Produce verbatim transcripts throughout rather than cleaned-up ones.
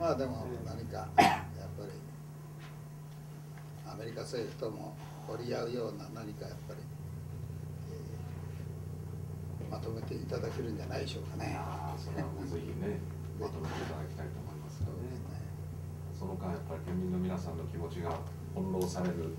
まあでも何かやっぱりアメリカ政府とも折り合うような何かやっぱり、えー、まとめていただけるんじゃないでしょうかね。 あそれはもうぜひねまとめていただきたいと思いますからね。その間やっぱり県民の皆さんの気持ちが翻弄される、うん、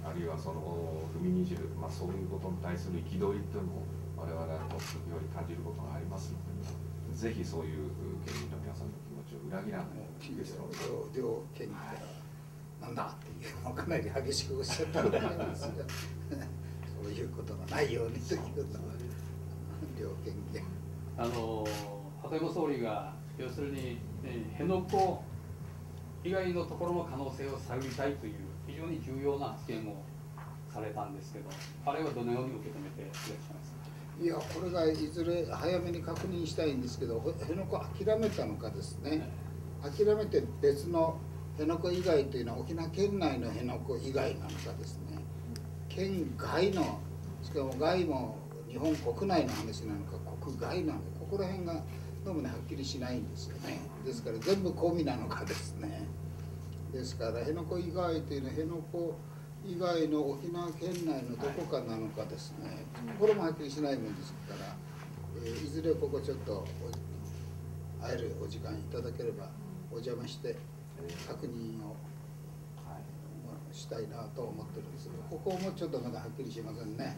あるいはその踏みにじる、まあ、そういうことに対する憤りというのも我々は時折感じることがありますので、ぜひそういう県民の皆さんの気持ちを裏切らない両県議からなんだっていうのをかなり激しくおっしゃったんですがそういうことがないようにというのは両県議あの鳩山総理が要するに、ね、辺野古以外のところの可能性を探りたいという非常に重要な発言をされたんですけど、あれはどのように受け止めていらっしゃいますか。 いや、これがいずれ早めに確認したいんですけど、辺野古諦めたのかですね、諦めて別の辺野古以外というのは沖縄県内の辺野古以外なのかですね、県外の、しかも外も日本国内の話なのか国外なのか、ここら辺がどうもねはっきりしないんですよね。ですから全部込みなのかですね。ですから辺野古以外というのは辺野古以外の沖縄県内のどこかなのかですね、これもはっきりしないもんですから、えー、いずれここちょっと会えるお時間いただければお邪魔して確認をしたいなと思ってるんですけど、ここもちょっとまだはっきりしませんね。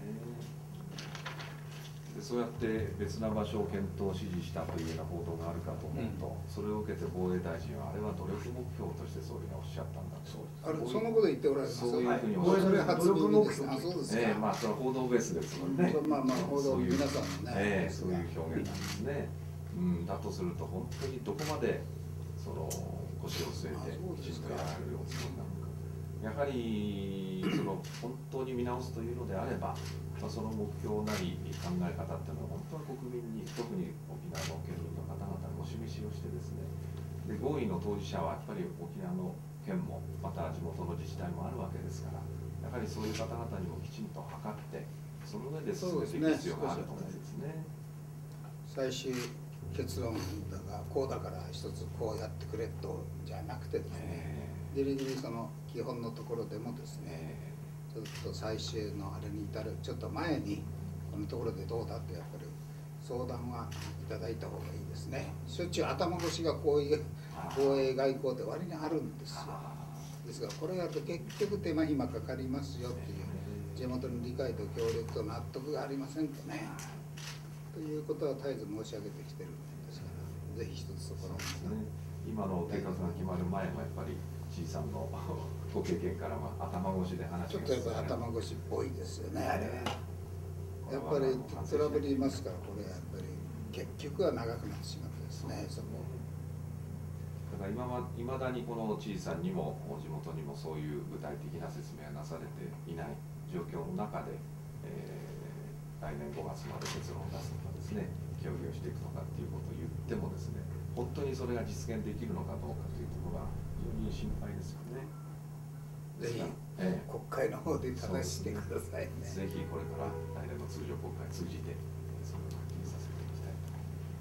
でそうやって別な場所を検討指示したというような報道があるかと思うと、うん、それを受けて防衛大臣はあれは努力目標として総理がおっしゃったんだと。 あれそのこと言っておられます。 そういうふうにおっしゃる。 努力目標。あ、そうですか。 ええ、まあそれは報道ベースですもんね。 まあまあ報道皆さんのね。 ええ、そういう表現なんですね。うん、だとすると本当にどこまでその腰を据えてきちんとやられるおつもりなのか。やはりその本当に見直すというのであれば。まあその目標なり考え方っていうのは本当に国民に、特に沖縄の県民の方々にお示しをしてですね、で合意の当事者はやっぱり沖縄の県もまた地元の自治体もあるわけですから、やはりそういう方々にもきちんと測ってその上で進めていく必要があると思うんですね。 最終結論だがこうだから一つこうやってくれとじゃなくてですね、ギリギリその基本のところでもですね、ちょっと最終のあれに至るちょっと前にこのところでどうだってやっぱり相談はいただいた方がいいですね。しょっちゅう頭越しがこういう防衛外交って割にあるんですよ。ですからこれやると結局手間暇かかりますよっていう地元の理解と協力と納得がありませんとね。ということは絶えず申し上げてきてるんですから、ぜひ一つそこの、 ね、今の計画が決まる前もやっぱりCさんのご経験からは頭越しで話がちょっとやっぱり頭越しっぽいですよね、あれ。やっぱりトラブルいますから、これやっぱり結局は長くなってしまってですね、そこ。 だから今はいまだにこのCさんにも地元にもそういう具体的な説明がなされていない状況の中で、えー、来年ごがつまで結論を出すとかですね、協議をしていくとかっていうことを言ってもですね、本当にそれが実現できるのかどうかというところが非常に心配ですよね。 ぜひ、ええ、国会の方で正してくださいね。 ぜひこれから来年の通常国会通じてそれをはっきりさせていきたいと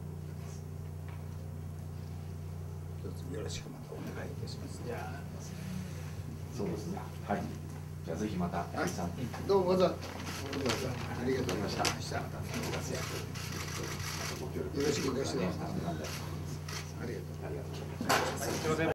思います。 どうぞよろしくまたお願いいたします。じゃあ、 そうですね。はい。じゃあぜひまたはい、 さんどうもどうぞありがとうございました。 またご活躍よろしくお願いします。 ありがとうございます。 ありがとうございます。